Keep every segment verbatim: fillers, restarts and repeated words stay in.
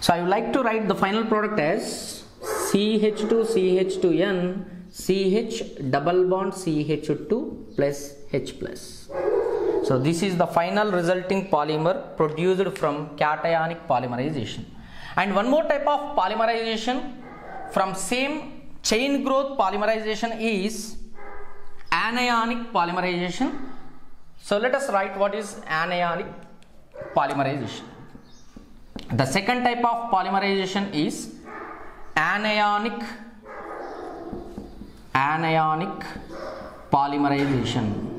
So I would like to write the final product as C H two C H two N C H double bond C H two plus H plus. So this is the final resulting polymer produced from cationic polymerization. And one more type of polymerization from same chain growth polymerization is anionic polymerization. So let us write what is anionic polymerization. The second type of polymerization is anionic anionic polymerization.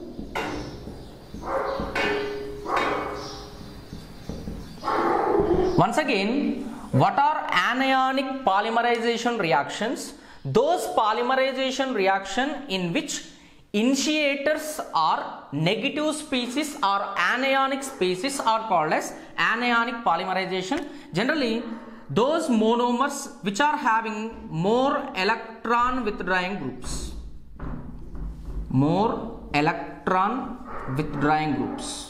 Once again, what are anionic polymerization reactions? Those polymerization reaction in which initiators are negative species or anionic species are called as anionic polymerization. Generally, those monomers which are having more electron withdrawing groups, more electron withdrawing groups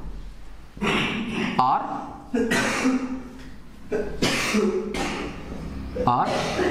are are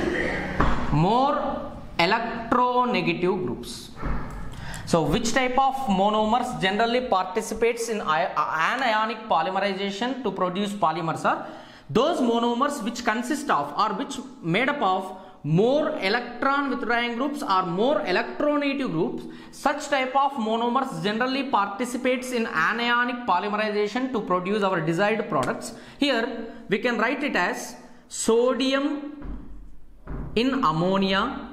more electronegative groups. So which type of monomers generally participates in anionic polymerization to produce polymers are those monomers which consist of or which made up of more electron withdrawing groups or more electronegative groups. Such type of monomers generally participates in anionic polymerization to produce our desired products. Here we can write it as sodium in ammonia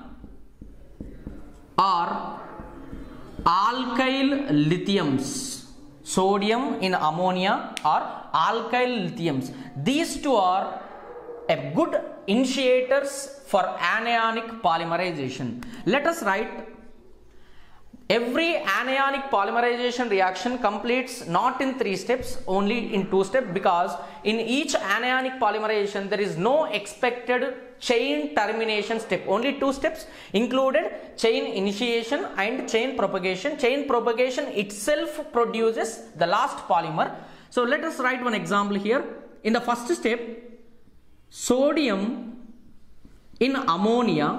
or alkyl lithiums. Sodium in ammonia or alkyl lithiums. These two are a good initiators for anionic polymerization. Let us write every anionic polymerization reaction completes not in three steps, only in two steps, because in each anionic polymerization there is no expected chain termination step. Only two steps included: chain initiation and chain propagation. Chain propagation itself produces the last polymer. So let us write one example here. In the first step, sodium in ammonia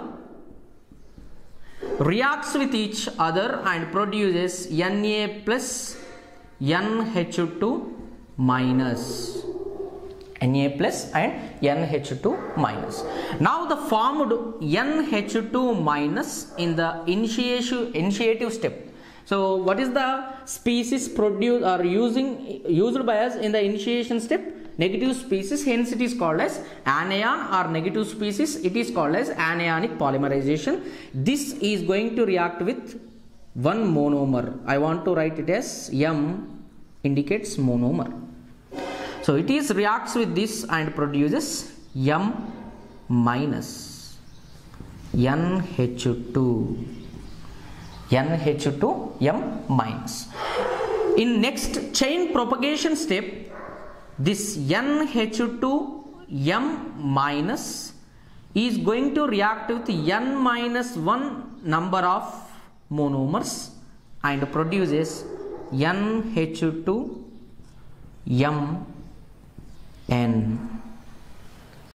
reacts with each other and produces Na plus N H two minus. Na plus and N H two minus. Now the formed N H two minus in the initiation initiative step. So what is the species produced or using used by us in the initiation step? Negative species, hence it is called as anion or negative species. It is called as anionic polymerization. This is going to react with one monomer. I want to write it as M, indicates monomer. So it is reacts with this and produces M minus N H two. N H two M minus. In next chain propagation step, this N H two M minus is going to react with N minus one number of monomers and produces N H two M N.